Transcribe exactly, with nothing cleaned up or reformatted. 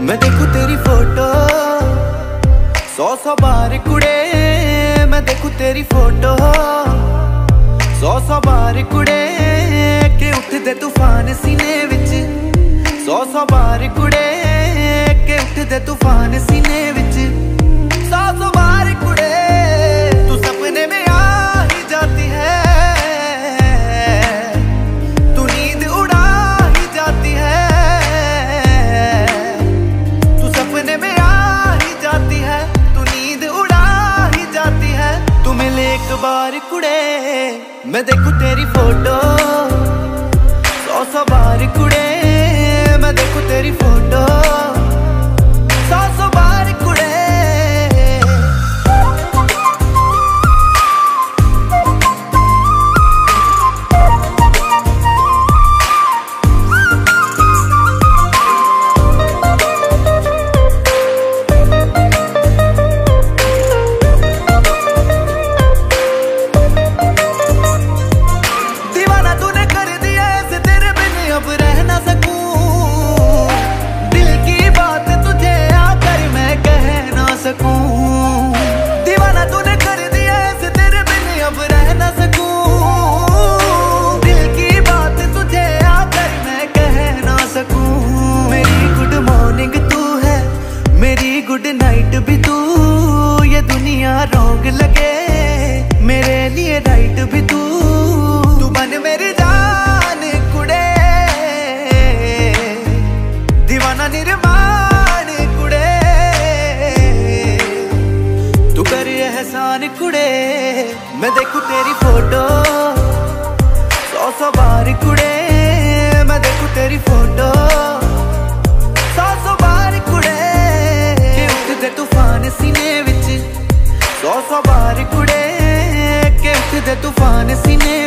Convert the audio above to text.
मैं देखूं तेरी फोटो सौ सौ बार कुड़े, मैं देखूं तेरी फोटो सौ सौ बार कुड़े के उठदे तूफान सीने विच, सौ सौ बार कुड़े के उठदे तूफान सीने विच, सौ सौ बार कुड़े तू सपने में आ ही जाती है, तू नींद उड़ा ही जाती है, तू सपने में आ ही जाती है, तू नींद उड़ा ही जाती है। तू मिले एक बार कुड़े, मैं देखूं तेरी फोटो सौ सौ बार कुड़े, मैं देखूं तेरी फोटो सौ सौ बार कुड़े। दीवाना तूने कर दिया ऐसे, तेरे बिन अब रह ना सकूं, दिल की बात तुझे आकर मैं कह ना सकूं। दीवाना तूने कर दिया ऐसे, तेरे बिन अब रह ना सकूं, दिल की बात तुझे आकर मैं कह ना सकूं। मेरी गुड मॉर्निंग तू है, मेरी गुड नाइट भी तू, ये दुनिया रॉन्ग लगे मेरे लिए राइट भी तू, तू बन मेरी जान कुड़े, दीवाना निर्माण कुड़े, तू कर एहसान कुड़े। मैं देखूं तेरी फोटो सौ सौ बार कुड़े, मैं देखूं तेरी फोटो सौ सौ बार कुड़े के उठदे तूफान सीने विच, सौ सौ बार कुड़े के उठदे तूफान सीने